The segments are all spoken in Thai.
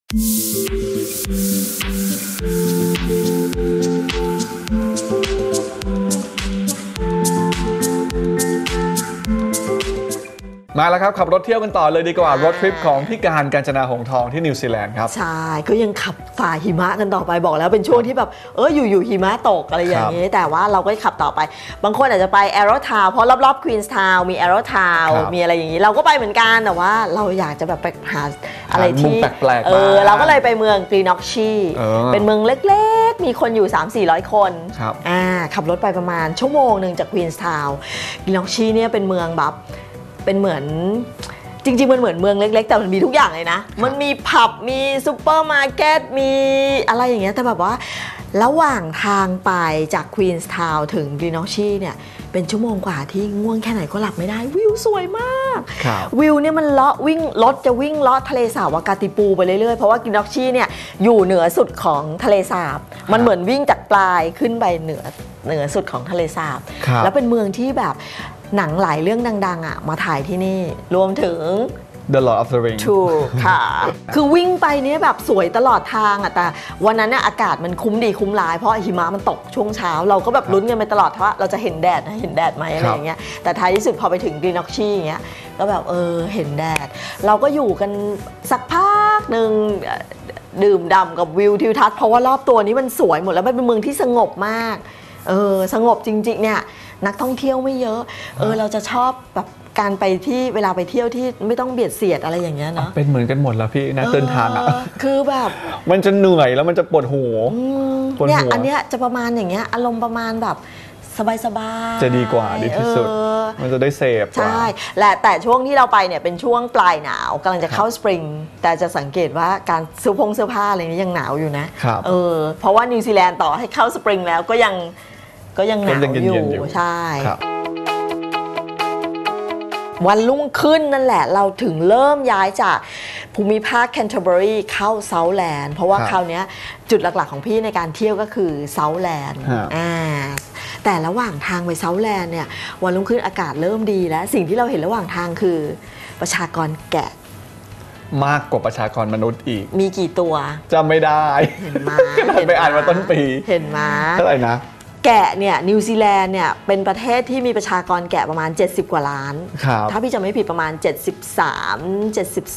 มาแล้วครับขับรถเที่ยวกันต่อเลยดีกว่ารถทริปของพี่การกาญจนาหงส์ทองที่นิวซีแลนด์ครับใช่ก็ยังขับฝ่าหิมะกันต่อไปบอกแล้วเป็นช่วงที่แบบอยู่หิมะตกอะไรอย่างนี้แต่ว่าเราก็ขับต่อไปบางคนอาจจะไปแอโรทาวน์เพราะรอบๆควีนส์ทาวน์มีแอโรทาวน์มีอะไรอย่างนี้เราก็ไปเหมือนกันแต่ว่าเราอยากจะแบบไปหาอะไรที่แปลกเราก็เลยไปเมืองกรีน็อกชีเป็นเมืองเล็กๆมีคนอยู่ 300-400 คนขับรถไปประมาณชั่วโมงหนึ่งจากควีนส์ทาวน์กรีน็อกชีเนี่ยเป็นเมืองแบบเป็นเหมือนจริงๆมันเหมือนเมืองเล็กๆแต่มันมีทุกอย่างเลยนะมันมีผับมีซูเปอร์มาร์เก็ตมีอะไรอย่างเงี้ยแต่แบบว่าระหว่างทางไปจากควีนส์ทาวน์ถึงกรีน็อกชีเนี่ยเป็นชั่วโมงกว่าที่ง่วงแค่ไหนก็หลับไม่ได้วิวสวยมากวิวเนี่ยมันเลาะวิ่งรถจะวิ่งเลาะทะเลสาบวากาติปูไปเรื่อยๆเพราะว่ากรีน็อกชีเนี่ยอยู่เหนือสุดของทะเลสาบมันเหมือนวิ่งจากปลายขึ้นไปเหนือสุดของทะเลสาบแล้วเป็นเมืองที่แบบหนังหลายเรื่องดังๆมาถ่ายที่นี่รวมถึง The Lord of the Rings ถูกค่ะ คือวิ่งไปเนี่ยแบบสวยตลอดทางแต่วันนั้นเนี่ยอากาศมันคุ้มดีคุ้มร้ายเพราะหิมะมันตกช่วงเช้าเราก็แบบลุ้นกันไปตลอดว่าเราจะเห็นแดดนะเห็นแดดไหมอะไรอย่างเงี้ยแต่ท้ายที่สุดพอไปถึงกรีน็อกชีอย่างเงี้ยก็แบบเห็นแดดเราก็อยู่กันสักพักหนึ่งดื่มด่ำกับวิวทิวทัศน์เพราะว่ารอบตัวนี้มันสวยหมดแล้วมันเป็นเมืองที่สงบมากสงบจริงๆเนี่ยนักท่องเที่ยวไม่เยอะเราจะชอบแบบการไปที่เวลาไปเที่ยวที่ไม่ต้องเบียดเสียดอะไรอย่างเงี้ยเนาะเป็นเหมือนกันหมดแล้วพี่นักเดินทางคือแบบมันจะเหนื่อยแล้วมันจะปวดหัวเนี่ยอันเนี้ยจะประมาณอย่างเงี้ยอารมณ์ประมาณแบบสบายๆจะดีกว่าดีที่สุดมันจะได้เสพใช่แต่ช่วงที่เราไปเนี่ยเป็นช่วงปลายหนาวกำลังจะเข้าสปริงแต่จะสังเกตว่าการเสื้อผ้าอะไรนี้ยังหนาวอยู่นะเพราะว่านิวซีแลนด์ต่อให้เข้าสปริงแล้วก็ยังหนาวอยู่ใช่วันรุ่งขึ้นนั่นแหละเราถึงเริ่มย้ายจากภูมิภาคแคนเทอร์เบอรีเข้าเซาท์แลนด์เพราะว่าคราวนี้จุดหลักๆของพี่ในการเที่ยวก็คือเซาท์แลนด์แต่ระหว่างทางไปเซาท์แลนด์เนี่ยวันรุ่งขึ้นอากาศเริ่มดีแล้วสิ่งที่เราเห็นระหว่างทางคือประชากรแกะมากกว่าประชากรมนุษย์อีกมีกี่ตัวจำไม่ได้เห็นมาไปอ่านมาต้นปีเห็นมาเท่าไหร่นะแกะเนี่ยนิวซีแลนด์เนี่ยเป็นประเทศที่มีประชากรแกะประมาณ70กว่าล้านถ้าพี่จำไม่ผิดประมาณ73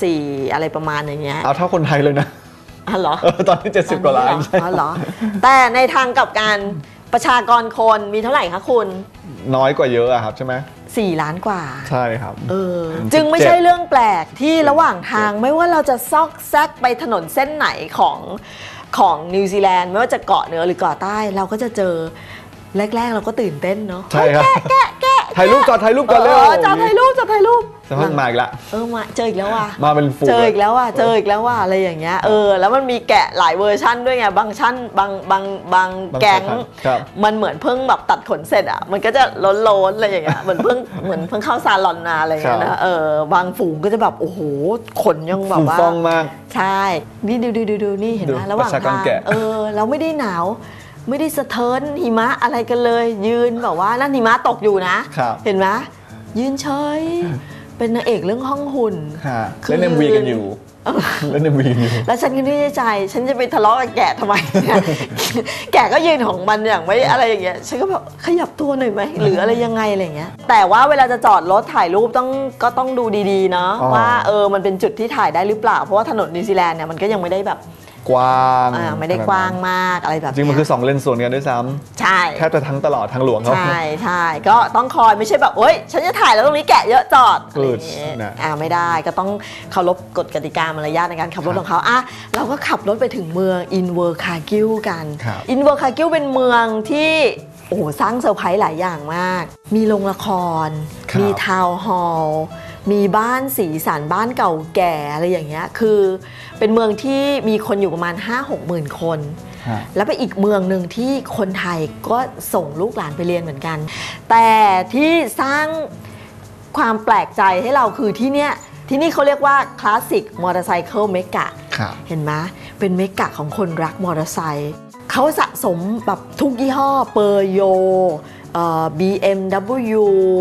74อะไรประมาณอย่างเงี้ยเอาเท่าคนไทยเลยนะเหรอตอนที่70กว่าล้านใช่เหรอแต่ในทางกับการประชากรคนมีเท่าไหร่คะคุณน้อยกว่าเยอะครับใช่ไหม 4 ล้านกว่าใช่ครับจึงไม่ใช่เรื่องแปลกที่ระหว่างทางไม่ว่าเราจะซอกแซกไปถนนเส้นไหนของนิวซีแลนด์ไม่ว่าจะเกาะเหนือหรือเกาะใต้เราก็จะเจอแรกๆเราก็ตื่นเต้นเนาะใช่ครับแกะถ่ายรูปก่อนเร็วจอถ่ายรูปจะเพิ่งมาอีกละมาเจออีกแล้วว่ะมาเป็นฝูงเจออีกแล้วว่ะอะไรอย่างเงี้ยแล้วมันมีแกะหลายเวอร์ชั่นด้วยไงบางแก๊งมันเหมือนเพิ่งแบบตัดขนเสร็จมันก็จะล้นอะไรอย่างเงี้ยเหมือนเพิ่งเข้าซาลอนนาอะไรอย่างเงี้ยนะบางฝูงก็จะแบบโอ้โหขนยังแบบว่าฟองมากใช่นี่ดูนี่เห็นไหมระหว่างทางเราไม่ได้หนาวไม่ได้สะเทินหิมะอะไรกันเลยยืนแบบว่านั่นหิมะตกอยู่นะเห็นไหมยืนเฉยเป็นนางเอกเรื่องห้องหุ่นเล่น MV กันอยู่แล้วฉันก็ไม่ได้ใจฉันจะไปทะเลาะกับแกะทำไมแกะก็ยืนของมันอย่างไม่อะไรอย่างเงี้ยฉันก็แบบขยับตัวหน่อยไหมหรืออะไรยังไงอะไรเงี้ยแต่ว่าเวลาจะจอดรถถ่ายรูปก็ต้องดูดีๆเนาะว่ามันเป็นจุดที่ถ่ายได้หรือเปล่าเพราะว่าถนนนิวซีแลนด์เนี่ยมันก็ยังไม่ได้แบบกว้างไม่ได้กว้างมากอะไรแบบจริงมันคือ2เลนสวนกันด้วยซ้ำใช่แทบจะทั้งตลอดทางหลวงเขาใช่ก็ต้องคอยไม่ใช่แบบฉันจะถ่ายแล้วตรงนี้แกะเยอะจอดอะไรอย่างงี้ไม่ได้ก็ต้องเคารพกฎกติกามารยาทในการขับรถของเขาเราก็ขับรถไปถึงเมืองอินเวอร์คากิลกันอินเวอร์คากิลเป็นเมืองที่สร้างเซอร์ไพรส์หลายอย่างมากมีโรงละครมีทาวน์ฮอลล์มีบ้านสีสันบ้านเก่าแก่อะไรอย่างเงี้ยคือเป็นเมืองที่มีคนอยู่ประมาณ 5-6 หมื่นคนแล้วไปอีกเมืองหนึ่งที่คนไทยก็ส่งลูกหลานไปเรียนเหมือนกันแต่ที่สร้างความแปลกใจให้เราคือที่นี่เขาเรียกว่าคลาสสิกมอเตอร์ไซค์เมกะเห็นไหมเป็นเมกะของคนรักมอเตอร์ไซค์เขาสะสมแบบทุกยี่ห้อเปอร์โยBMW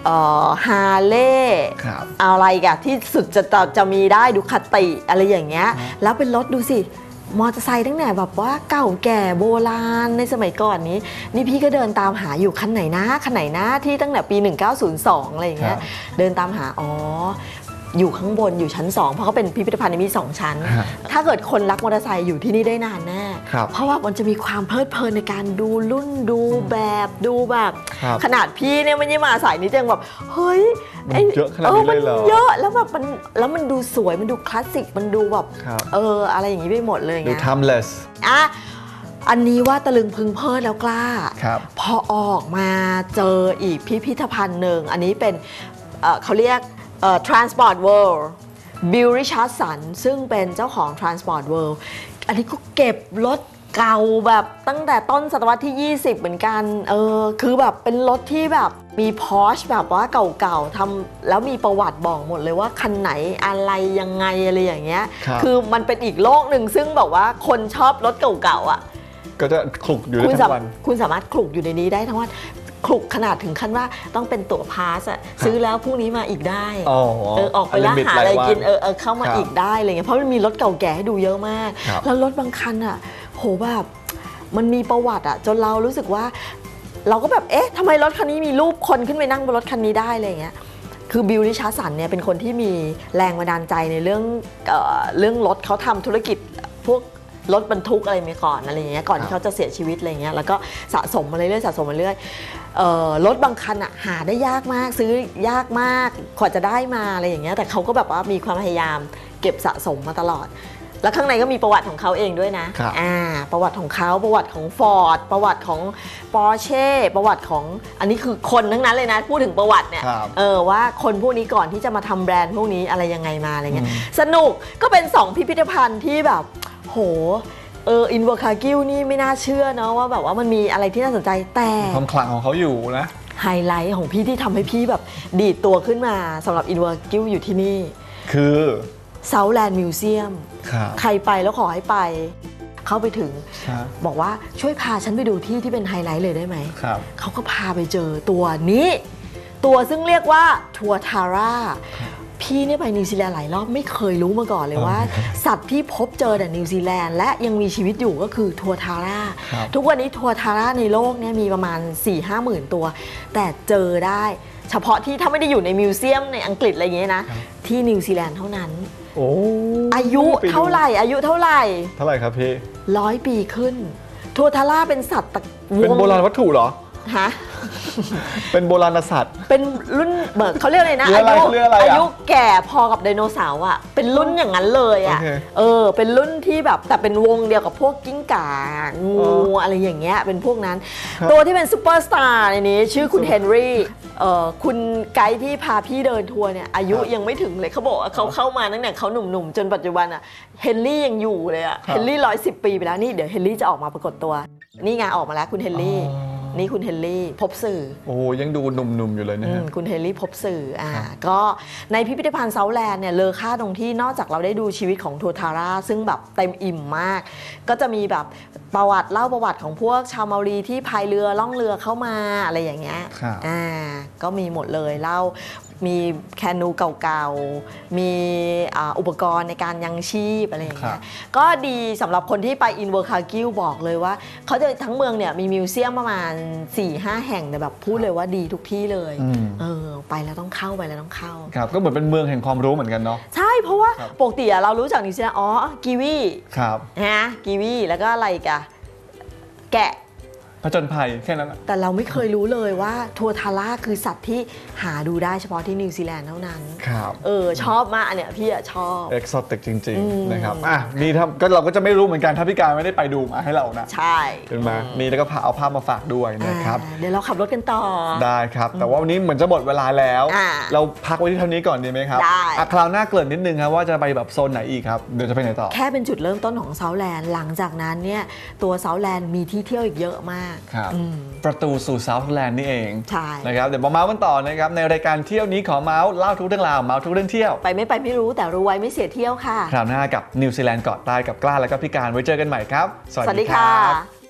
ฮาร์เลย์อะไรกันที่สุดจะมีได้ดูคาติอะไรอย่างเงี้ยแล้วเป็นรถดูสิมอเตอร์ไซค์ตั้งแต่แบบว่าเก่าแก่โบราณในสมัยก่อนนี้นี่พี่ก็เดินตามหาอยู่คันไหนนะที่ตั้งแต่ปี 1902 อะไรอย่างเงี้ยเดินตามหาอยู่ข้างบนอยู่ชั้น 2เพราะเขาเป็นพิพิธภัณฑ์มี2ชั้นถ้าเกิดคนรักมอเตอร์ไซค์อยู่ที่นี่ได้นานแน่เพราะว่ามันจะมีความเพลิดเพลินในการดูรุ่นดูแบบดูแบบขนาดพี่เนี่ยไม่ได้มาสายนี้จังแบบเฮ้ยเยอะขนาดนี้เลยเหรอเยอะแล้วแบบมันดูสวยมันดูคลาสสิกมันดูแบบอะไรอย่างนี้ไปหมดเลยไงดู timeless อันนี้ว่าตะลึงพึงเพลิดแล้วกล้าพอออกมาเจออีกพิพิธภัณฑ์หนึ่งอันนี้เป็นเขาเรียกTransport World Bill Richardson ซึ่งเป็นเจ้าของ Transport World อันนี้ก็เก็บรถเก่าแบบตั้งแต่ต้นศตวรรษที่ 20 เหมือนกันคือแบบเป็นรถที่แบบมี Porsche แบบว่าเก่าๆทำแล้วมีประวัติบอกหมดเลยว่าคันไหนอะไรยังไงอะไรอย่างเงี้ยคือมันเป็นอีกโลกหนึ่งซึ่งแบบว่าคนชอบรถเก่าๆอ่ะก็จะคลุกอยู่ได้ทั้งวันคุณสามารถคลุกอยู่ในนี้ได้ทั้งวันคลุกขนาดถึงขั้นว่าต้องเป็นตั๋วพาสอะซื้อแล้วพรุ่งนี้มาอีกได้ออกไปแล้วหาอะไรกินเข้ามาอีกได้อะไรเงี้ยเพราะมันมีรถเก่าแก่ให้ดูเยอะมากแล้วรถบางคันอะโหแบบมันมีประวัติอะจนเรารู้สึกว่าเราก็แบบทำไมรถคันนี้มีรูปคนขึ้นไปนั่งบนรถคันนี้ได้อะไรเงี้ยคือบิล ริชาร์ดสันเนี่ยเป็นคนที่มีแรงบันดาลใจในเรื่องรถเขาทำธุรกิจพวกรถบรรทุกอะไรมาก่อนอะไรอย่างเงี้ยก่อนที่เขาจะเสียชีวิตอะไรเงี้ยแล้วก็สะสมมาเรื่อยรถบางคันอะหาได้ยากมากซื้อยากมากกว่าจะได้มาอะไรอย่างเงี้ยแต่เขาก็แบบว่ามีความพยายามเก็บสะสมมาตลอดแล้วข้างในก็มีประวัติของเขาเองด้วยนะประวัติของเขาประวัติของ Ford ประวัติของ Porsche ประวัติของอันนี้คือคนทั้งนั้นเลยนะพูดถึงประวัติเนี่ยว่าคนพวกนี้ก่อนที่จะมาทำแบรนด์พวกนี้อะไรยังไงมาอะไรเงี้ยสนุกก็เป็น2พิพิธภัณฑ์ที่แบบโหอินเวอร์คากิลนี่ไม่น่าเชื่อเนาะว่าแบบว่ามันมีอะไรที่น่าสนใจแต่ความขลังของเขาอยู่นะไฮไลท์ของพี่ที่ทำให้พี่แบบดีดตัวขึ้นมาสำหรับอินเวอร์คากิลอยู่ที่นี่คือเซาท์แลนด์มิวเซียมใครไปแล้วขอให้ไปเข้าไปถึงบอกว่าช่วยพาฉันไปดูที่เป็นไฮไลท์เลยได้ไหมเขาก็พาไปเจอตัวนี้ตัวซึ่งเรียกว่าทัวทาร่าพี่เนี่ยไปนิวซีแลนด์หลายรอบไม่เคยรู้มาก่อนเลยว่าสัตว์ที่พบเจอแต่นิวซีแลนด์และยังมีชีวิตอยู่ก็คือทัวทาร่าทุกวันนี้ทัวทาร่าในโลกเนี่ยมีประมาณ 4-5 หมื่นตัวแต่เจอได้เฉพาะที่ถ้าไม่ได้อยู่ในมิวเซียมในอังกฤษอะไรอย่างเงี้ยนะที่นิวซีแลนด์เท่านั้นอายุเท่าไหร่เท่าไหร่ครับพี่ 100 ปีขึ้นทัวทาร่าเป็นสัตว์เป็นโบราณวัตถุเหรอฮะเป็นโบราณสัตว์เป็นรุ่นเขาเรียกอะไรนะอายุแก่พอกับไดโนเสาร์อ่ะเป็นรุ่นอย่างนั้นเลยอ่ะเป็นรุ่นที่แบบแต่เป็นวงเดียวกับพวกกิ้งก่างูอะไรอย่างเงี้ยเป็นพวกนั้นตัวที่เป็นซูเปอร์สตาร์ในนี้ชื่อคุณเฮนรี่คุณไกด์ที่พาพี่เดินทัวร์เนี่ยอายุยังไม่ถึงเลยเขาบอกว่าเขาเข้ามาตั้งแต่เขาหนุ่มๆจนปัจจุบันอ่ะเฮนรี่ยังอยู่เลยอ่ะเฮนรี่110 ปีไปแล้วนี่เดี๋ยวเฮนรี่จะออกมาปรากฏตัวนี่ไงออกมาแล้วคุณเฮนรี่นี่คุณเฮนรี่พบสื่อยังดูหนุ่มๆอยู่เลยนะฮะคุณเฮนรี่พบสื่อก็ในพิพิธภัณฑ์เซาท์แลนด์เนี่ยเลอค่าตรงที่นอกจากเราได้ดูชีวิตของทัวทาร่าซึ่งแบบเต็มอิ่มมากก็จะมีแบบเล่าประวัติของพวกชาวเมารีที่พายเรือล่องเรือเข้ามาอะไรอย่างเงี้ยก็มีหมดเลยเล่ามีแคนูเก่าๆมีอุปกรณ์ในการยังชีพอะไรอย่างเงี้ยก็ดีสำหรับคนที่ไปอินเวอร์คากิลบอกเลยว่าเขาจะทั้งเมืองเนี่ยมีมิวเซียมประมาณ 4-5 แห่งแต่แบบพูดเลยว่าดีทุกที่เลยไปแล้วต้องเข้าครับก็เหมือนเป็นเมืองแห่งความรู้เหมือนกันเนาะใช่เพราะว่าปกติเรารู้จากนิวซีแลนด์กีวีนะกีวีแล้วก็อะไรกันแกะผจญภัยแค่นั้นแต่เราไม่เคยรู้เลยว่าทัวทาร่าคือสัตว์ที่หาดูได้เฉพาะที่นิวซีแลนด์เท่านั้นครับชอบมากอันเนี้ยพี่ชอบเอ็กโซติกจริงๆนะครับนี่ก็เราก็จะไม่รู้เหมือนกันถ้าพี่การไม่ได้ไปดูมาให้เรานะใช่เป็นมานี่แล้วก็เอาภาพมาฝากด้วยนะครับเดี๋ยวเราขับรถกันต่อได้ครับแต่ว่าวันนี้เหมือนจะหมดเวลาแล้วเราพักไว้ที่เท่านี้ก่อนดีไหมครับได้คราวหน้าเกริ่นนิดนึงครับว่าจะไปแบบโซนไหนอีกครับเดี๋ยวจะไปไหนต่อแค่เป็นจุดเริ่มต้นของเซาท์แลนด์หลังจากนั้นเนี่ยตัวเซาท์แลนด์มีที่เที่ยวอีกเยอะมากประตูสู่เซาท์แลนด์นี่เองใช่นะครับเดี๋ยวมาเมาส์กันต่อนะครับในรายการเที่ยวนี้ขอเมาส์เล่าทุกเรื่องราวเมาส์ทุกเรื่องเที่ยวไปไม่รู้แต่รู้ไว้ไม่เสียเที่ยวค่ะคราวหน้ากับนิวซีแลนด์เกาะใต้กับกล้าและก็พี่การไว้เจอกันใหม่ครับสวัสดีค่ะ